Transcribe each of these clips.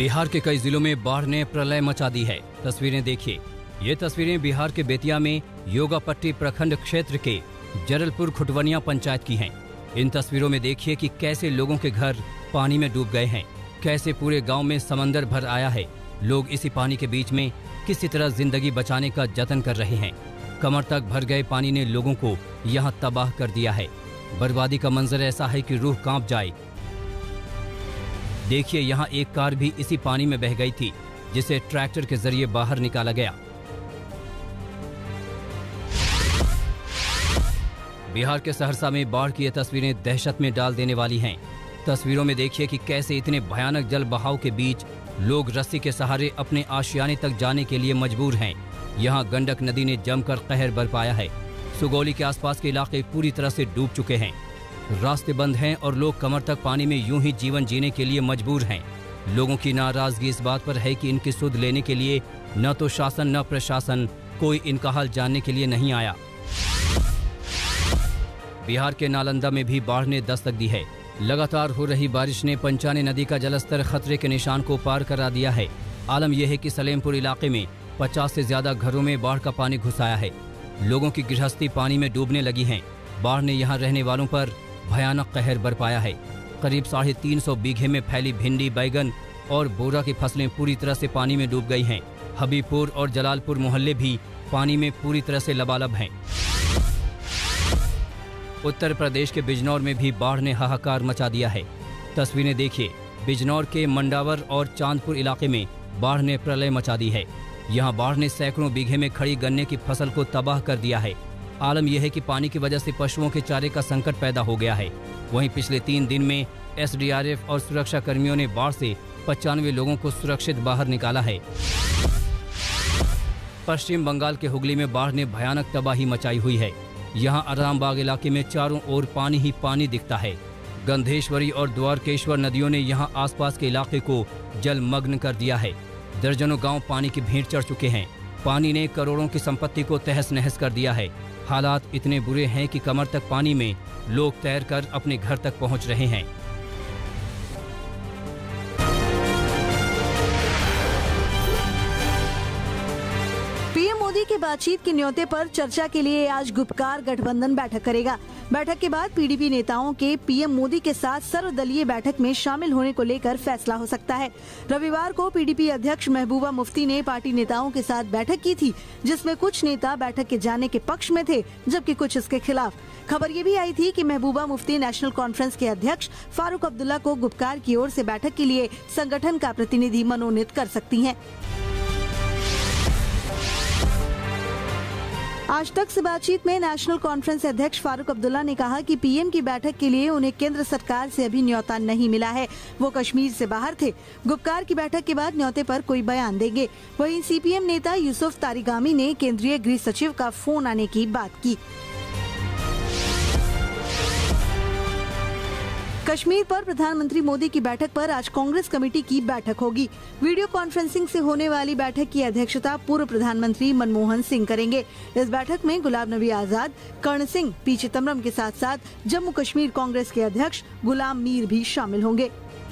बिहार के कई जिलों में बाढ़ ने प्रलय मचा दी है। तस्वीरें देखिए। ये तस्वीरें बिहार के बेतिया में योगापट्टी प्रखंड क्षेत्र के जरलपुर खुटवनिया पंचायत की हैं। इन तस्वीरों में देखिए कि कैसे लोगों के घर पानी में डूब गए हैं, कैसे पूरे गांव में समंदर भर आया है। लोग इसी पानी के बीच में किसी तरह जिंदगी बचाने का जतन कर रहे हैं। कमर तक भर गए पानी ने लोगों को यहाँ तबाह कर दिया है। बर्बादी का मंजर ऐसा है कि रूह कांप जाए। देखिए, यहाँ एक कार भी इसी पानी में बह गई थी, जिसे ट्रैक्टर के जरिए बाहर निकाला गया। बिहार के सहरसा में बाढ़ की ये तस्वीरें दहशत में डाल देने वाली हैं। तस्वीरों में देखिए कि कैसे इतने भयानक जल बहाव के बीच लोग रस्सी के सहारे अपने आशियाने तक जाने के लिए मजबूर हैं। यहाँ गंडक नदी ने जमकर कहर बरपाया है। सुगौली के आसपास के इलाके पूरी तरह से डूब चुके हैं। रास्ते बंद हैं और लोग कमर तक पानी में यूं ही जीवन जीने के लिए मजबूर हैं। लोगों की नाराजगी इस बात पर है कि इनकी सुध लेने के लिए न तो शासन न प्रशासन कोई इनका हाल जानने के लिए नहीं आया। बिहार के नालंदा में भी बाढ़ ने दस्तक दी है। लगातार हो रही बारिश ने पंचाने नदी का जलस्तर खतरे के निशान को पार करा दिया है। आलम यह है कि सलेमपुर इलाके में 50 से ज्यादा घरों में बाढ़ का पानी घुस आया है। लोगों की गृहस्थी पानी में डूबने लगी हैं। बाढ़ ने यहाँ रहने वालों पर भयानक कहर बरपाया है। करीब 350 बीघे में फैली भिंडी, बैगन और बोरा की फसलें पूरी तरह से पानी में डूब गई हैं। हबीबपुर और जलालपुर मोहल्ले भी पानी में पूरी तरह से लबालब हैं। उत्तर प्रदेश के बिजनौर में भी बाढ़ ने हाहाकार मचा दिया है। तस्वीरें देखिए। बिजनौर के मंडावर और चांदपुर इलाके में बाढ़ ने प्रलय मचा दी है। यहाँ बाढ़ ने सैकड़ों बीघे में खड़ी गन्ने की फसल को तबाह कर दिया है। आलम यह है कि पानी की वजह से पशुओं के चारे का संकट पैदा हो गया है। वहीं पिछले 3 दिन में एसडीआरएफ और सुरक्षा कर्मियों ने बाढ़ से 95 लोगों को सुरक्षित बाहर निकाला है। पश्चिम बंगाल के हुगली में बाढ़ ने भयानक तबाही मचाई हुई है। यहाँ आरामबाग इलाके में चारों ओर पानी ही पानी दिखता है। गंधेश्वरी और द्वारकेश्वर नदियों ने यहाँ आसपास के इलाके को जलमग्न कर दिया है। दर्जनों गांव पानी की भेंट चढ़ चुके हैं। पानी ने करोड़ों की संपत्ति को तहस नहस कर दिया है। हालात इतने बुरे हैं कि कमर तक पानी में लोग तैरकर अपने घर तक पहुंच रहे हैं। पीएम मोदी के बातचीत के न्योते पर चर्चा के लिए आज गुपकार गठबंधन बैठक करेगा। बैठक के बाद पीडीपी नेताओं के पीएम मोदी के साथ सर्वदलीय बैठक में शामिल होने को लेकर फैसला हो सकता है। रविवार को पीडीपी अध्यक्ष महबूबा मुफ्ती ने पार्टी नेताओं के साथ बैठक की थी, जिसमें कुछ नेता बैठक के जाने के पक्ष में थे, जबकि कुछ इसके खिलाफ। खबर ये भी आई थी कि महबूबा मुफ्ती नेशनल कॉन्फ्रेंस के अध्यक्ष फारूक अब्दुल्ला को गुपकार की ओर से बैठक के लिए संगठन का प्रतिनिधि मनोनीत कर सकती हैं। आज तक से बातचीत में नेशनल कॉन्फ्रेंस अध्यक्ष फारूक अब्दुल्ला ने कहा कि पीएम की बैठक के लिए उन्हें केंद्र सरकार से अभी न्योता नहीं मिला है। वो कश्मीर से बाहर थे। गुपकार की बैठक के बाद न्योते पर कोई बयान देंगे। वहीं सीपीएम नेता यूसुफ तारिगामी ने केंद्रीय गृह सचिव का फोन आने की बात की। कश्मीर पर प्रधानमंत्री मोदी की बैठक पर आज कांग्रेस कमेटी की बैठक होगी। वीडियो कॉन्फ्रेंसिंग से होने वाली बैठक की अध्यक्षता पूर्व प्रधानमंत्री मनमोहन सिंह करेंगे। इस बैठक में गुलाम नबी आजाद, कर्ण सिंह, पी चिदम्बरम के साथ साथ जम्मू कश्मीर कांग्रेस के अध्यक्ष गुलाम मीर भी शामिल होंगे।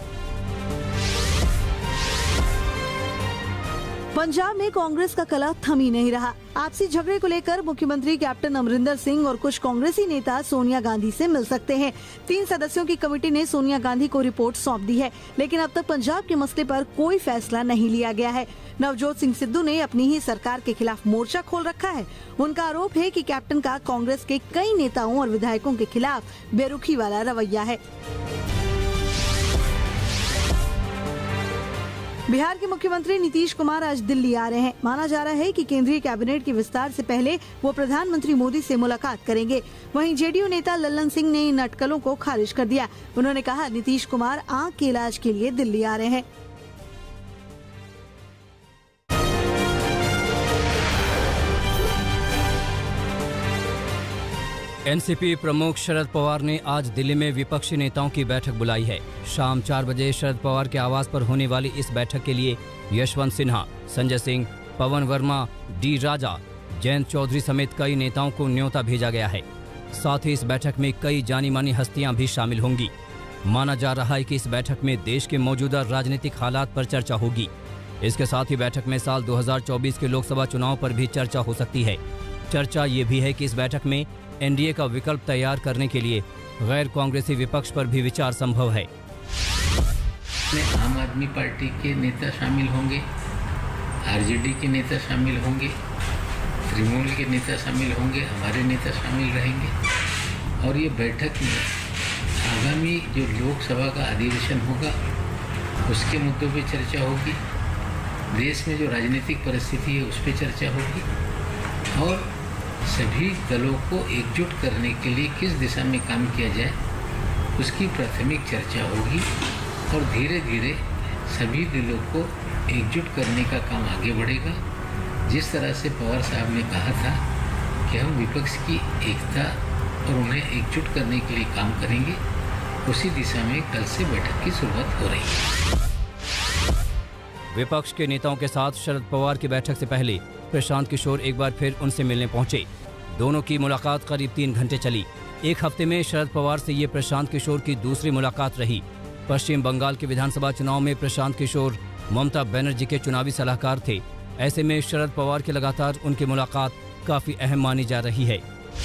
पंजाब में कांग्रेस का कला थम ही नहीं रहा। आपसी झगड़े को लेकर मुख्यमंत्री कैप्टन अमरिंदर सिंह और कुछ कांग्रेसी नेता सोनिया गांधी से मिल सकते हैं। 3 सदस्यों की कमेटी ने सोनिया गांधी को रिपोर्ट सौंप दी है, लेकिन अब तक पंजाब के मसले पर कोई फैसला नहीं लिया गया है। नवजोत सिंह सिद्धू ने अपनी ही सरकार के खिलाफ मोर्चा खोल रखा है। उनका आरोप है कि कैप्टन का कांग्रेस के कई नेताओं और विधायकों के खिलाफ बेरुखी वाला रवैया है। बिहार के मुख्यमंत्री नीतीश कुमार आज दिल्ली आ रहे हैं। माना जा रहा है कि केंद्रीय कैबिनेट के विस्तार से पहले वो प्रधानमंत्री मोदी से मुलाकात करेंगे। वहीं जेडीयू नेता लल्लन सिंह ने इन अटकलों को खारिज कर दिया। उन्होंने कहा, नीतीश कुमार आंख के इलाज के लिए दिल्ली आ रहे हैं। एनसीपी प्रमुख शरद पवार ने आज दिल्ली में विपक्षी नेताओं की बैठक बुलाई है। शाम 4 बजे शरद पवार के आवास पर होने वाली इस बैठक के लिए यशवंत सिन्हा, संजय सिंह, पवन वर्मा, डी राजा, जयंत चौधरी समेत कई नेताओं को न्योता भेजा गया है। साथ ही इस बैठक में कई जानी मानी हस्तियां भी शामिल होंगी। माना जा रहा है कि इस बैठक में देश के मौजूदा राजनीतिक हालात पर चर्चा होगी। इसके साथ ही बैठक में साल 2024 के लोकसभा चुनाव पर भी चर्चा हो सकती है। चर्चा ये भी है कि इस बैठक में एनडीए का विकल्प तैयार करने के लिए गैर कांग्रेसी विपक्ष पर भी विचार संभव है। आम आदमी पार्टी के नेता शामिल होंगे, आरजेडी के नेता शामिल होंगे, तृणमूल के नेता शामिल होंगे, हमारे नेता शामिल रहेंगे और ये बैठक में आगामी जो लोकसभा का अधिवेशन होगा उसके मुद्दों पे चर्चा होगी, देश में जो राजनीतिक परिस्थिति है उस पर चर्चा होगी और सभी दलों को एकजुट करने के लिए किस दिशा में काम किया जाए उसकी प्राथमिक चर्चा होगी और धीरे धीरे सभी दलों को एकजुट करने का काम आगे बढ़ेगा। जिस तरह से पवार साहब ने कहा था कि हम विपक्ष की एकता और उन्हें एकजुट करने के लिए काम करेंगे, उसी दिशा में कल से बैठक की शुरुआत हो रही है। विपक्ष के नेताओं के साथ शरद पवार की बैठक से पहले प्रशांत किशोर एक बार फिर उनसे मिलने पहुंचे। दोनों की मुलाकात करीब 3 घंटे चली। एक हफ्ते में शरद पवार से ये प्रशांत किशोर की दूसरी मुलाकात रही। पश्चिम बंगाल के विधानसभा चुनाव में प्रशांत किशोर ममता बनर्जी के चुनावी सलाहकार थे। ऐसे में शरद पवार की लगातार उनकी मुलाकात काफी अहम मानी जा रही है।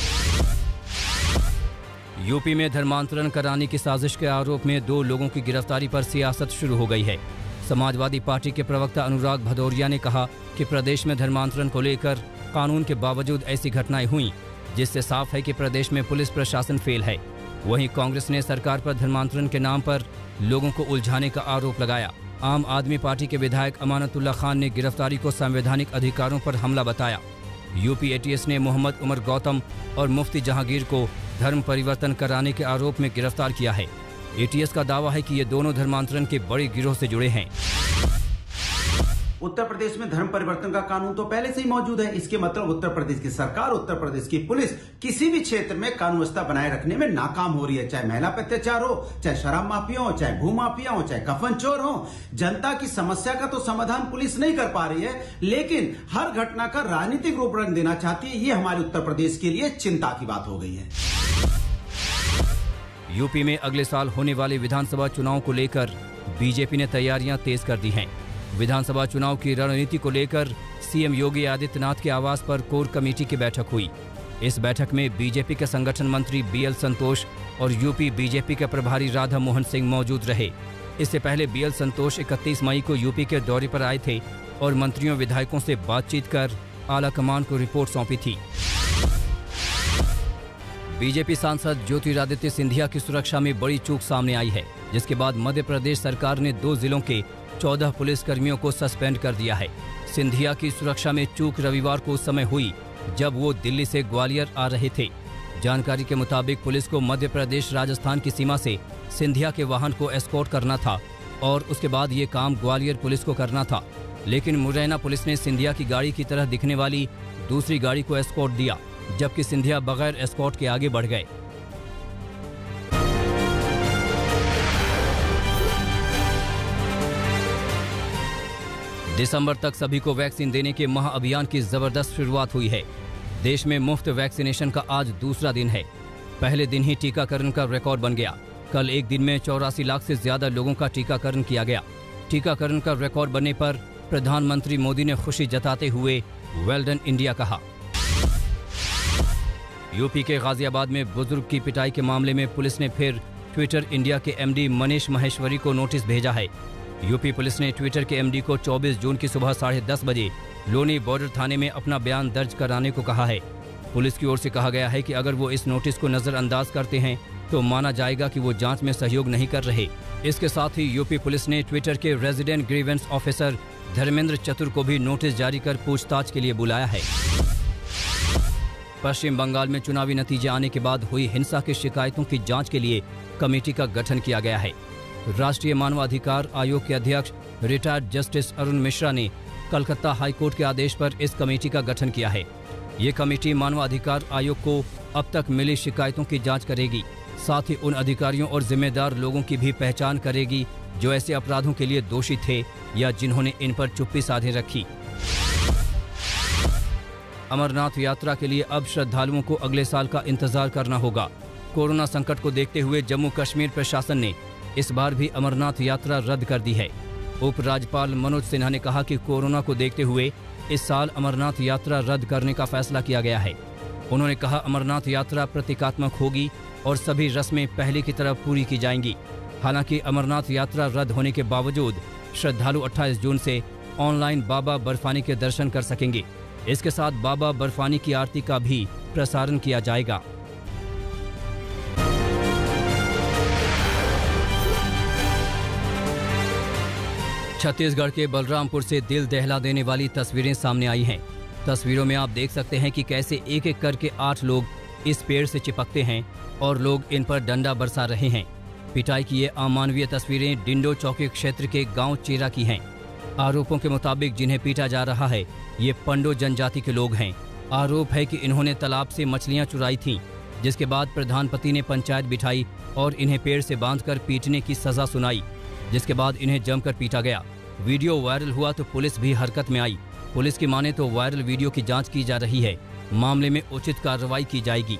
यूपी में धर्मांतरण कराने की साजिश के आरोप में 2 लोगों की गिरफ्तारी पर सियासत शुरू हो गई है। समाजवादी पार्टी के प्रवक्ता अनुराग भदौरिया ने कहा कि प्रदेश में धर्मांतरण को लेकर कानून के बावजूद ऐसी घटनाएं हुई जिससे साफ है कि प्रदेश में पुलिस प्रशासन फेल है। वहीं कांग्रेस ने सरकार पर धर्मांतरण के नाम पर लोगों को उलझाने का आरोप लगाया। आम आदमी पार्टी के विधायक अमानतुल्लाह खान ने गिरफ्तारी को संवैधानिक अधिकारों पर हमला बताया। यूपी एटीएस ने मोहम्मद उमर गौतम और मुफ्ती जहांगीर को धर्म परिवर्तन कराने के आरोप में गिरफ्तार किया है। एटीएस का दावा है कि ये दोनों धर्मांतरण के बड़े गिरोह से जुड़े हैं। उत्तर प्रदेश में धर्म परिवर्तन का कानून तो पहले से ही मौजूद है। इसके मतलब उत्तर प्रदेश की सरकार, उत्तर प्रदेश की पुलिस किसी भी क्षेत्र में कानून व्यवस्था बनाए रखने में नाकाम हो रही है। चाहे महिला पर अत्याचार हो, चाहे शराब माफिया हो, चाहे भू माफिया हो, चाहे कफन चोर हो। जनता की समस्या का तो समाधान पुलिस नहीं कर पा रही है, लेकिन हर घटना का राजनीतिक रूप रंग देना चाहती है। ये हमारे उत्तर प्रदेश के लिए चिंता की बात हो गई है। यूपी में अगले साल होने वाले विधानसभा चुनाव को लेकर बीजेपी ने तैयारियां तेज कर दी हैं। विधानसभा चुनाव की रणनीति को लेकर सीएम योगी आदित्यनाथ के आवास पर कोर कमेटी की बैठक हुई। इस बैठक में बीजेपी के संगठन मंत्री बीएल संतोष और यूपी बीजेपी के प्रभारी राधा मोहन सिंह मौजूद रहे। इससे पहले बीएल संतोष 31 मई को यूपी के दौरे पर आए थे और मंत्रियों विधायकों से बातचीत कर आला कमान को रिपोर्ट सौंपी थी। बीजेपी सांसद ज्योतिरादित्य सिंधिया की सुरक्षा में बड़ी चूक सामने आई है, जिसके बाद मध्य प्रदेश सरकार ने 2 जिलों के 14 पुलिसकर्मियों को सस्पेंड कर दिया है। सिंधिया की सुरक्षा में चूक रविवार को उस समय हुई जब वो दिल्ली से ग्वालियर आ रहे थे। जानकारी के मुताबिक पुलिस को मध्य प्रदेश राजस्थान की सीमा से सिंधिया के वाहन को एस्कॉर्ट करना था और उसके बाद ये काम ग्वालियर पुलिस को करना था, लेकिन मुरैना पुलिस ने सिंधिया की गाड़ी की तरह दिखने वाली दूसरी गाड़ी को एस्कॉर्ट दिया, जबकि सिंधिया बगैर एस्कॉर्ट के आगे बढ़ गए। दिसंबर तक सभी को वैक्सीन देने के महाअभियान की जबरदस्त शुरुआत हुई है। देश में मुफ्त वैक्सीनेशन का आज दूसरा दिन है। पहले दिन ही टीकाकरण का रिकॉर्ड बन गया। कल एक दिन में 84 लाख से ज्यादा लोगों का टीकाकरण किया गया। टीकाकरण का रिकॉर्ड बनने पर प्रधानमंत्री मोदी ने खुशी जताते हुए वेल डन इंडिया कहा। यूपी के गाजियाबाद में बुजुर्ग की पिटाई के मामले में पुलिस ने फिर ट्विटर इंडिया के एमडी मनीष महेश्वरी को नोटिस भेजा है। यूपी पुलिस ने ट्विटर के एमडी को 24 जून की सुबह 10:30 बजे लोनी बॉर्डर थाने में अपना बयान दर्ज कराने को कहा है। पुलिस की ओर से कहा गया है कि अगर वो इस नोटिस को नजरअंदाज करते हैं तो माना जाएगा कि वो जांच में सहयोग नहीं कर रहे। इसके साथ ही यूपी पुलिस ने ट्विटर के resident grievance officer Dharmendra Chatur को भी नोटिस जारी कर पूछताछ के लिए बुलाया है। पश्चिम बंगाल में चुनावी नतीजे आने के बाद हुई हिंसा की शिकायतों की जांच के लिए कमेटी का गठन किया गया है। राष्ट्रीय मानवाधिकार आयोग के अध्यक्ष रिटायर्ड जस्टिस अरुण मिश्रा ने कलकत्ता हाईकोर्ट के आदेश पर इस कमेटी का गठन किया है। ये कमेटी मानवाधिकार आयोग को अब तक मिली शिकायतों की जांच करेगी, साथ ही उन अधिकारियों और जिम्मेदार लोगों की भी पहचान करेगी जो ऐसे अपराधों के लिए दोषी थे या जिन्होंने इन पर चुप्पी साधे रखी। अमरनाथ यात्रा के लिए अब श्रद्धालुओं को अगले साल का इंतजार करना होगा। कोरोना संकट को देखते हुए जम्मू कश्मीर प्रशासन ने इस बार भी अमरनाथ यात्रा रद्द कर दी है। उपराज्यपाल मनोज सिन्हा ने कहा कि कोरोना को देखते हुए इस साल अमरनाथ यात्रा रद्द करने का फैसला किया गया है। उन्होंने कहा अमरनाथ यात्रा प्रतीकात्मक होगी और सभी रस्में पहले की तरह पूरी की जाएंगी। हालांकि अमरनाथ यात्रा रद्द होने के बावजूद श्रद्धालु 28 जून से ऑनलाइन बाबा बर्फानी के दर्शन कर सकेंगे। इसके साथ बाबा बर्फानी की आरती का भी प्रसारण किया जाएगा। छत्तीसगढ़ के बलरामपुर से दिल दहला देने वाली तस्वीरें सामने आई हैं। तस्वीरों में आप देख सकते हैं कि कैसे एक एक करके 8 लोग इस पेड़ से चिपकते हैं और लोग इन पर डंडा बरसा रहे हैं। पिटाई की ये अमानवीय तस्वीरें डिंडो चौकी क्षेत्र के गांव चेरा की हैं। आरोपों के मुताबिक जिन्हें पीटा जा रहा है ये पंडो जनजाति के लोग हैं। आरोप है कि इन्होंने तालाब से मछलियां चुराई थीं, जिसके बाद प्रधानपति ने पंचायत बिठाई और इन्हें पेड़ से बांधकर पीटने की सजा सुनाई, जिसके बाद इन्हें जमकर पीटा गया। वीडियो वायरल हुआ तो पुलिस भी हरकत में आई। पुलिस की माने तो वायरल वीडियो की जांच की जा रही है। मामले में उचित कार्रवाई की जाएगी।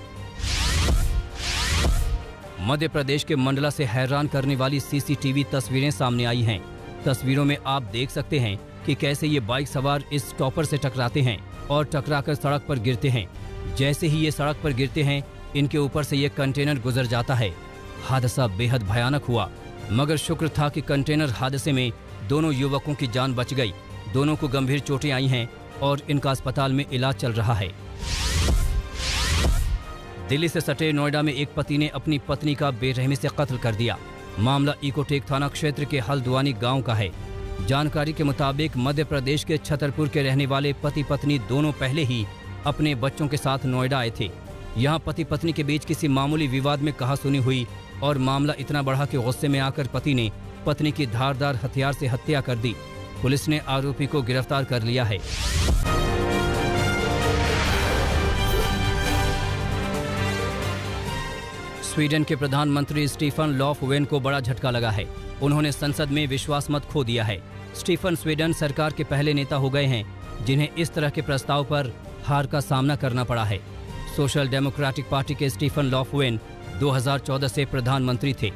मध्य प्रदेश के मंडला से हैरान करने वाली सीसीटीवी तस्वीरें सामने आई हैं। तस्वीरों में आप देख सकते हैं कि कैसे ये बाइक सवार इस टॉपर से टकराते हैं और टकराकर सड़क पर गिरते हैं। जैसे ही ये सड़क पर गिरते हैं इनके ऊपर से ये कंटेनर गुजर जाता है। हादसा बेहद भयानक हुआ, मगर शुक्र था कि कंटेनर हादसे में दोनों युवकों की जान बच गई। दोनों को गंभीर चोटें आई हैं और इनका अस्पताल में इलाज चल रहा है। दिल्ली से सटे नोएडा में एक पति ने अपनी पत्नी का बेरहमी से कत्ल कर दिया। मामला इकोटेक थाना क्षेत्र के हल्द्वानी गांव का है। जानकारी के मुताबिक मध्य प्रदेश के छतरपुर के रहने वाले पति पत्नी दोनों पहले ही अपने बच्चों के साथ नोएडा आए थे। यहाँ पति पत्नी के बीच किसी मामूली विवाद में कहासुनी हुई और मामला इतना बढ़ा कि गुस्से में आकर पति ने पत्नी की धारदार हथियार से हत्या कर दी। पुलिस ने आरोपी को गिरफ्तार कर लिया है। स्वीडन के प्रधानमंत्री स्टीफन लॉफवेन को बड़ा झटका लगा है। उन्होंने संसद में विश्वास मत खो दिया है। स्टीफन स्वीडन सरकार के पहले नेता हो गए हैं जिन्हें इस तरह के प्रस्ताव पर हार का सामना करना पड़ा है। सोशल डेमोक्रेटिक पार्टी के स्टीफन लॉफवेन 2014 से प्रधानमंत्री थे।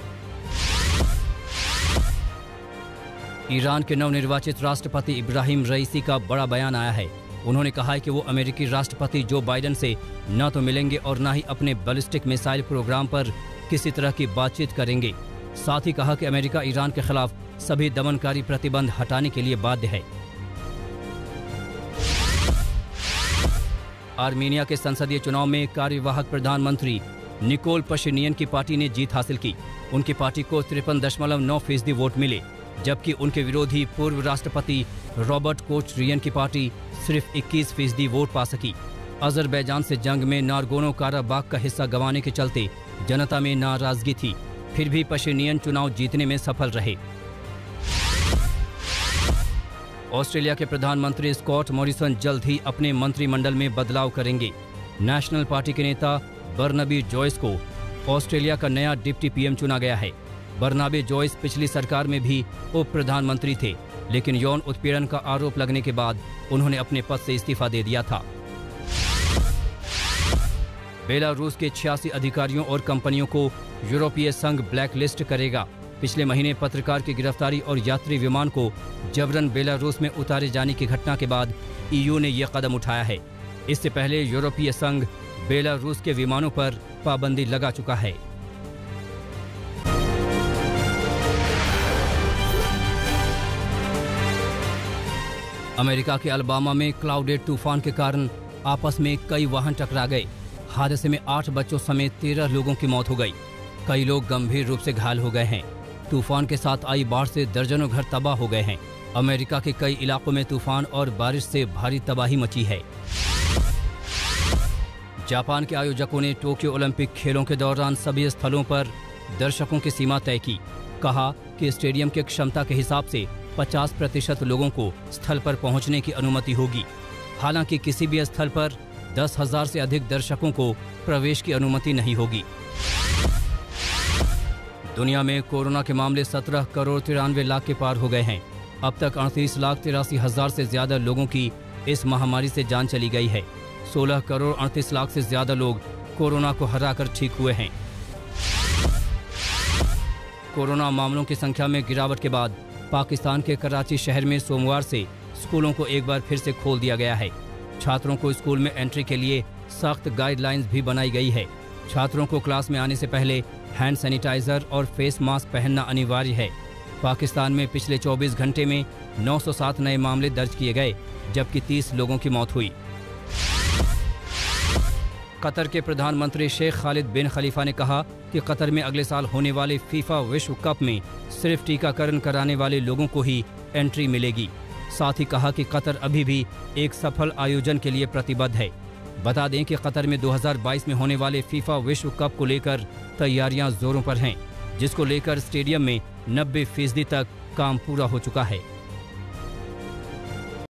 ईरान के नवनिर्वाचित राष्ट्रपति इब्राहिम रईसी का बड़ा बयान आया है। उन्होंने कहा है कि वो अमेरिकी राष्ट्रपति जो बाइडेन से न तो मिलेंगे और न ही अपने बैलिस्टिक मिसाइल प्रोग्राम पर किसी तरह की बातचीत करेंगे। साथ ही कहा कि अमेरिका ईरान के खिलाफ सभी दमनकारी प्रतिबंध हटाने के लिए बाध्य है। आर्मीनिया के संसदीय चुनाव में कार्यवाहक प्रधानमंत्री निकोल पशिनियन की पार्टी ने जीत हासिल की। उनकी पार्टी को 53.9% वोट मिले, जबकि उनके विरोधी पूर्व राष्ट्रपति रॉबर्ट कोचरियन की पार्टी सिर्फ 21% वोट पा सकी। अजरबैजान से जंग में नारगोनो काराबाग का हिस्सा गंवाने के चलते जनता में नाराजगी थी, फिर भी पशिनियन चुनाव जीतने में सफल रहे। ऑस्ट्रेलिया के प्रधानमंत्री स्कॉट मॉरिसन जल्द ही अपने मंत्रिमंडल में बदलाव करेंगे। नेशनल पार्टी के नेता बर्नाबी जॉयस को ऑस्ट्रेलिया का नया डिप्टी पीएम चुना गया है। बर्नाबी जॉयस पिछली सरकार में भी उप प्रधानमंत्री थे, लेकिन यौन उत्पीड़न का आरोप लगने के बाद उन्होंने अपने पद से इस्तीफा दे दिया था। बेलारूस के 86 अधिकारियों और कंपनियों को यूरोपीय संघ ब्लैक लिस्ट करेगा। पिछले महीने पत्रकार की गिरफ्तारी और यात्री विमान को जबरन बेलारूस में उतारे जाने की घटना के बाद ईयू ने यह कदम उठाया है। इससे पहले यूरोपीय संघ बेलारूस के विमानों पर पाबंदी लगा चुका है। अमेरिका के अलाबामा में क्लाउडेड तूफान के कारण आपस में कई वाहन टकरा गए। हादसे में 8 बच्चों समेत 13 लोगों की मौत हो गई। कई लोग गंभीर रूप से घायल हो गए हैं। तूफान के साथ आई बाढ़ से दर्जनों घर तबाह हो गए हैं। अमेरिका के कई इलाकों में तूफान और बारिश से भारी तबाही मची है। जापान के आयोजकों ने टोक्यो ओलंपिक खेलों के दौरान सभी स्थलों पर दर्शकों की सीमा तय की। कहा कि स्टेडियम की क्षमता के हिसाब से 50% लोगों को स्थल पर पहुंचने की अनुमति होगी। हालांकि किसी भी स्थल पर 10,000 से अधिक दर्शकों को प्रवेश की अनुमति नहीं होगी। दुनिया में कोरोना के मामले 17 करोड़ 93 लाख के पार हो गए हैं। अब तक 38,83,000 से ज्यादा लोगों की इस महामारी से जान चली गई है। 16 करोड़ 38 लाख से ज्यादा लोग कोरोना को हराकर ठीक हुए हैं। कोरोना मामलों की संख्या में गिरावट के बाद पाकिस्तान के कराची शहर में सोमवार से स्कूलों को एक बार फिर से खोल दिया गया है। छात्रों को स्कूल में एंट्री के लिए सख्त गाइडलाइंस भी बनाई गई है। छात्रों को क्लास में आने से पहले हैंड सैनिटाइजर और फेस मास्क पहनना अनिवार्य है। पाकिस्तान में पिछले 24 घंटे में 907 नए मामले दर्ज किए गए, जबकि 30 लोगों की मौत हुई। कतर के प्रधानमंत्री शेख खालिद बिन खलीफा ने कहा कि कतर में अगले साल होने वाले फीफा विश्व कप में सिर्फ टीकाकरण कराने वाले लोगों को ही एंट्री मिलेगी। साथ ही कहा कि कतर अभी भी एक सफल आयोजन के लिए प्रतिबद्ध है। बता दें कि कतर में 2022 में होने वाले फीफा विश्व कप को लेकर तैयारियां जोरों पर हैं, जिसको लेकर स्टेडियम में 90% तक काम पूरा हो चुका है।